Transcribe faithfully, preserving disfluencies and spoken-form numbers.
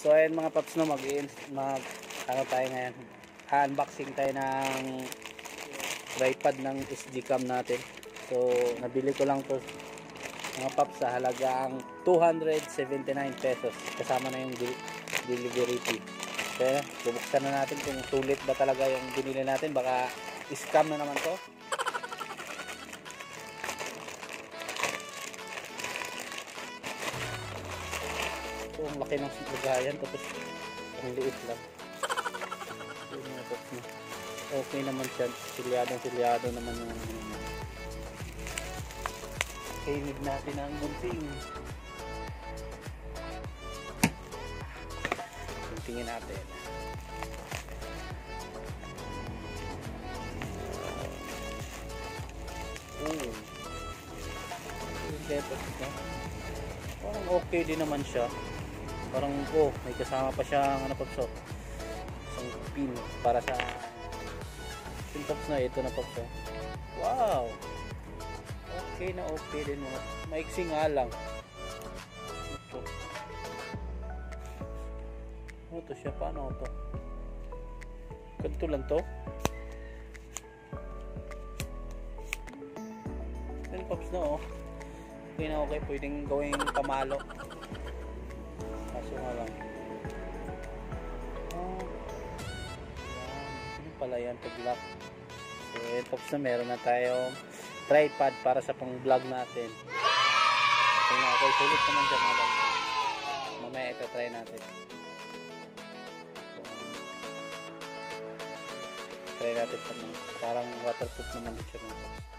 So ayun mga paps, no, mag, mag ano tayo ngayon, unboxing tayo ng tripod ng Sjcam natin. So nabili ko lang to mga paps sa halagang two hundred seventy-nine pesos, kasama na yung delivery fee. So bubuksan na natin kung sulit ba talaga yung binili natin, baka scam na naman to. So ang laki ng lagayan, tapos ang liit lang. So, mga paps, no, okay naman siya, silyadong silyado naman yung kainid natin ang gunting. Guntingin natin. Oh, parang okay din naman siya. Parang oh, may kasama pa siyang ano pa, so isang pin para sa pin tops na ito na pa. Wow, okay na okay din mo. Maiksi nga lang ito. Ano to siya? Paano to? Ganito lang to. Pin tops na oh. Okay na okay. Pwedeng gawing pamalo. Kaso nga lang. Oh, yan. Ano pala yan pag lock? So yun tops na, meron na tayong tripod para sa pang vlog natin. Okay na okay. Sulit naman dyan mga bag. Mamaya ito try natin. So, try natin pa, parang waterproof naman din siya.